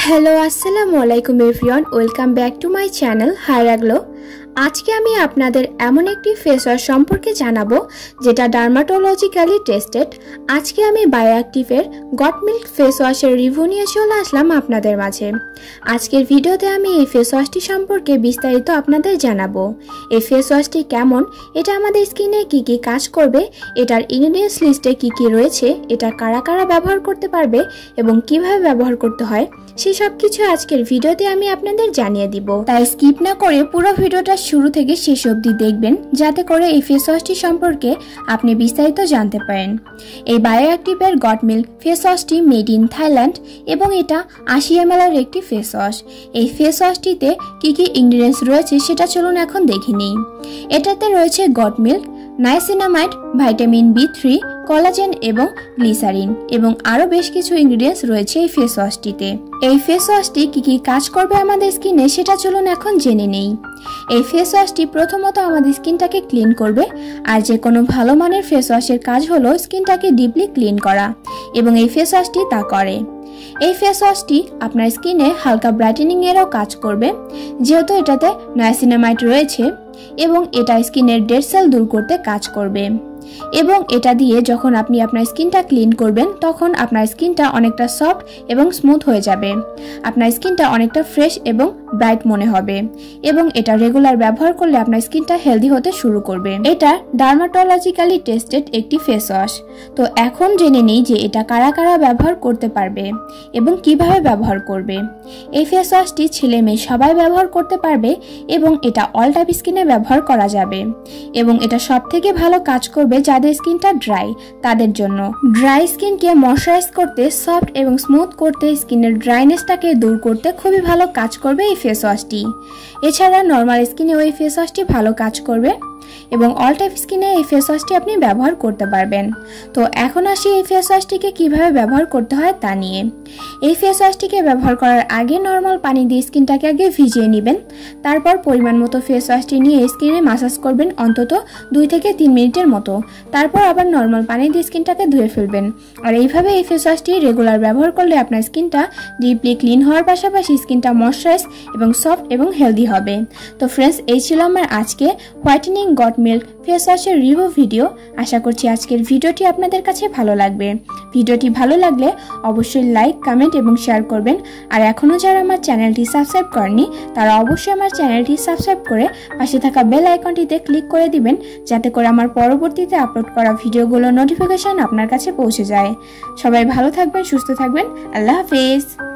Hello আসসালামু আলাইকুম everyone, welcome back to my channel Haira glow. আজকে আমি আপনাদের এমন একটি ফেস ওয়াশ সম্পর্কে জানাবো যেটা ডার্মাটোলজিক্যালি টেস্টেড। আজকে আমি বায়োঅ্যাক্টিভের গট মিল্ক ফেস ওয়াশের রিভিউ নিয়ে চলে আসলাম আপনাদের মাঝে। আজকের ভিডিওতে আমি এই ফেস ওয়াশটি সম্পর্কে বিস্তারিত আপনাদের জানাবো। এই ফেস ওয়াশটি কেমন, এটা আমাদের স্কিনে কি কি কাজ করবে, এটার ইনগ্রেডিয়েন্টস লিস্টে কি কি রয়েছে, এটা কারা কারা ব্যবহার করতে পারবে এবং কিভাবে ব্যবহার করতে হয়, সেসব কিছু আজকের ভিডিওতে আমি আপনাদের জানিয়ে দিব। তাই স্কিপ না করে পুরো ভিডিওটা শুরু থেকে শেষ অবধি দেখবেন, যাতে করে এই ফেস ওয়াশটি সম্পর্কে আপনি বিস্তারিত জানতে পারেন। এই বায়োঅ্যাক্টিভের গট মিল্ক ফেস ওয়াশটি মেড ইন থাইল্যান্ড এবং এটা 80 ml এর একটি ফেস ওয়াশ। এই ফেস ওয়াশটিতে কি কি ইনগ্রেডিয়েন্টস রয়েছে সেটা চলুন এখন দেখে নিই। এটাতে রয়েছে goat milk, niacinamide, vitamin B3, collagen এবং গ্লিসারিন এবং আরো বেশ কিছু ইনগ্রেডিয়েন্টস রয়েছে এই ফেস ওয়াশটিতে। এই ফেস ওয়াশটি কি কি কাজ করবে আমাদের স্কিনে সেটা চলুন এখন জেনে নেই। এই ফেস ওয়াশটি প্রথমত আমাদের স্কিনটাকে ক্লিন করবে, আর যে কোনো ভালো মানের ফেস ওয়াশের কাজ হলো স্কিনটাকে ডিপলি ক্লিন করা, এবং এই ফেস ওয়াশটি তা করে। এই ফেস ওয়াশটি আপনার স্কিনে হালকা ব্রাইটেনিং এরও কাজ করবে, যেহেতু এটাতে নাইসিনামাইড রয়েছে এবং এটা স্কিনের ডেড সেল দূর করতে কাজ করবে। এবং এটা দিয়ে যখন আপনি আপনার স্কিনটা ক্লিন করবেন তখন আপনার স্কিনটা অনেকটা সফট এবং স্মুথ হয়ে যাবে, আপনার স্কিনটা অনেকটা ফ্রেশ এবং ব্রাইট মনে হবে, এবং এটা রেগুলার ব্যবহার করলে আপনার স্কিনটা হেলদি হতে শুরু করবে। এটা ডার্মাটোলজিক্যালি টেস্টেড একটি ফেস ওয়াশ। তো এখন জেনে নিই যে এটা কারা কারা ব্যবহার করতে পারবে এবং কিভাবে ব্যবহার করবে। এই ফেস ওয়াশটি ছেলে মেয়ে সবাই ব্যবহার করতে পারবে এবং এটা অল টাইপ স্কিনে ব্যবহার করা যাবে, এবং এটা সবথেকে ভালো কাজ করবে যাদের স্কিনটা ড্রাই তাদের জন্য। ড্রাই স্কিনকে ময়শ্চারাইজ করতে, সফট এবং স্মুথ করতে, স্কিনের ড্রাইনেসটাকে দূর করতে খুবই ভালো কাজ করবে এই ফেস ওয়াশটি। এছাড়া নর্মাল স্কিনেও এই ফেস ওয়াশটি ভালো কাজ করবে এবং অল টাইপ স্কিনে এই ফেস ওয়াশটি আপনি ব্যবহার করতে পারবেন। তো এখন আসি এই ফেস ওয়াশটিকে কিভাবে ব্যবহার করতে হয় তা নিয়ে। এই ফেস ওয়াশটিকে ব্যবহার করার আগে নর্মাল পানি দিয়ে স্কিনটাকে আগে ভিজিয়ে নেবেন, তারপর পরিমাণ মতো ফেস ওয়াশটি নিয়ে স্কিনে মাসাজ করবেন অন্তত 2 থেকে 3 মিনিটের মতো, তারপর আবার নর্মাল পানি দিয়ে স্কিনটাকে ধুয়ে ফেলবেন। আর এইভাবে এই ফেস ওয়াশটি রেগুলার ব্যবহার করলে আপনার স্কিনটা ডিপলি ক্লিন হওয়ার পাশাপাশি স্কিনটা ময়শ্চারাইজ এবং সফট এবং হেলদি হবে। তো ফ্রেন্ডস, এই ছিল আমার আজকে হোয়াইটেনিং গট মিল্ক ফেস ওয়াশের রিভিউ ভিডিও। আশা করছি আজকের ভিডিওটি আপনাদের কাছে ভালো লাগবে। ভিডিওটি ভালো লাগলে অবশ্যই লাইক, কমেন্ট এবং শেয়ার করবেন। আর এখনও যারা আমার চ্যানেলটি সাবস্ক্রাইব করেনি তারা অবশ্যই আমার চ্যানেলটি সাবস্ক্রাইব করে পাশে থাকা বেল আইকনটিতে ক্লিক করে দিবেন, যাতে করে আমার পরবর্তীতে আপলোড করা ভিডিওগুলোর নোটিফিকেশন আপনার কাছে পৌঁছে যায়। সবাই ভালো থাকবেন, সুস্থ থাকবেন। আল্লাহ হাফেজ।